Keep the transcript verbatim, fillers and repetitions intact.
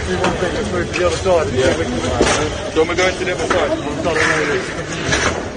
do one thing, let's move to the other side. Yeah. Do you want me going to the other side? I'm sorry, no,